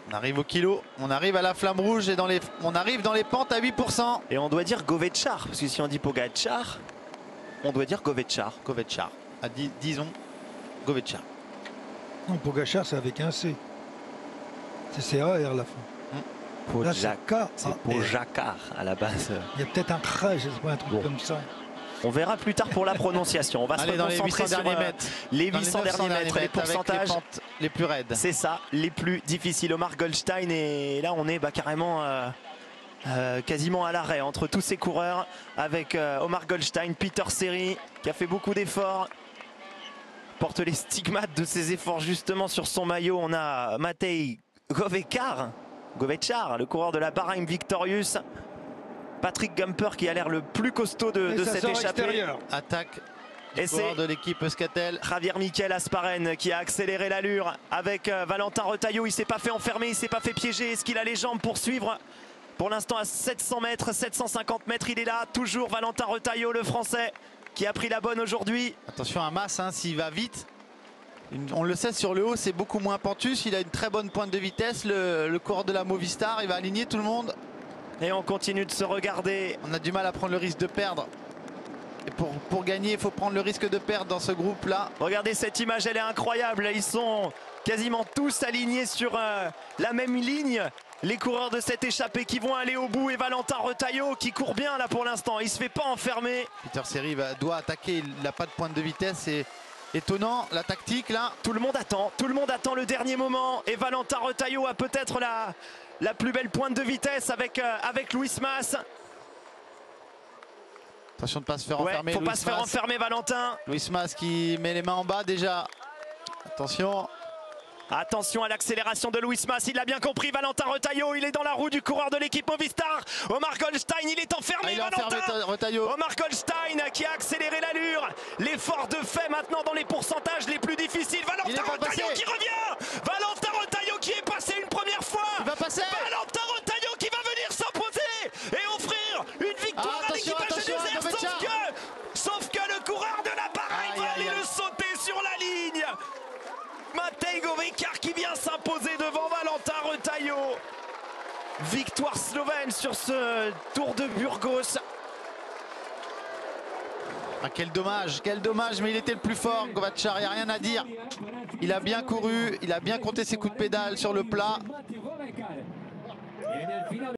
On arrive au kilo, on arrive à la flamme rouge et on arrive dans les pentes à 8%. Et on doit dire Govetchar, parce que si on dit Pogacar, on doit dire Govetchar. Govetchar, disons Govetchar. Non, Pogacar, c'est avec un C. C'est CAR la fin. Pogacar, c'est Pogacar à la base. Il y a peut-être un trait, je sais pas, un truc comme ça. On verra plus tard pour la prononciation. On va se concentrer sur les 800 derniers mètres, les pourcentages les plus raides. C'est ça, les plus difficiles. Omar Goldstein, et là on est carrément quasiment à l'arrêt entre tous ces coureurs avec Omar Goldstein, Peter Serry qui a fait beaucoup d'efforts. Porte les stigmates de ses efforts justement sur son maillot. On a Matej Govetchar, le coureur de la Bahrain Victorious. Patrick Gumper qui a l'air le plus costaud de cette échappée. Attaque du coureur de l'équipe Euskaltel. Javier Miquel Asparen qui a accéléré l'allure avec Valentin Retailleau. Il ne s'est pas fait enfermer, il ne s'est pas fait piéger. Est-ce qu'il a les jambes pour suivre? Pour l'instant à 700 mètres, 750 mètres, il est là. Toujours Valentin Retailleau, le français, qui a pris la bonne aujourd'hui. Attention à Mas, s'il va vite. On le sait, sur le haut, c'est beaucoup moins pentus. Il a une très bonne pointe de vitesse. Le coureur de la Movistar, il va aligner tout le monde. Et on continue de se regarder. On a du mal à prendre le risque de perdre. Et pour gagner, il faut prendre le risque de perdre dans ce groupe-là. Regardez cette image, elle est incroyable. Ils sont quasiment tous alignés sur la même ligne. Les coureurs de cette échappée qui vont aller au bout. Et Valentin Retailleau qui court bien là pour l'instant. Il ne se fait pas enfermer. Peter Serry doit attaquer. Il n'a pas de pointe de vitesse. C'est étonnant la tactique là. Tout le monde attend le dernier moment. Et Valentin Retailleau a peut-être la plus belle pointe de vitesse avec Luis Mas. Attention de ne pas se faire enfermer. Faut pas se faire enfermer, Valentin. Luis Mas qui met les mains en bas déjà. Attention. Attention à l'accélération de Luis Mas, il l'a bien compris, Valentin Retailleau, il est dans la roue du coureur de l'équipe Movistar. Omar Goldstein, il est enfermé, Omar Goldstein qui a accéléré l'allure. L'effort de fait maintenant dans les pourcentages les plus difficiles. Valentin Retailleau qui revient. Valentin Retailleau qui est passé une première fois. Il va passer. Valentin Retailleau qui va venir s'imposer et offrir une victoire à l'équipage de désert. Sauf que le coureur de la Bahrain va aller le sauter sur la ligne. Matej Govetchar qui vient s'imposer devant Valentin Retailleau. Victoire slovène sur ce Tour de Burgos. Ah, quel dommage, mais il était le plus fort, Govetchar, il n'y a rien à dire. Il a bien couru, il a bien compté ses coups de pédale sur le plat.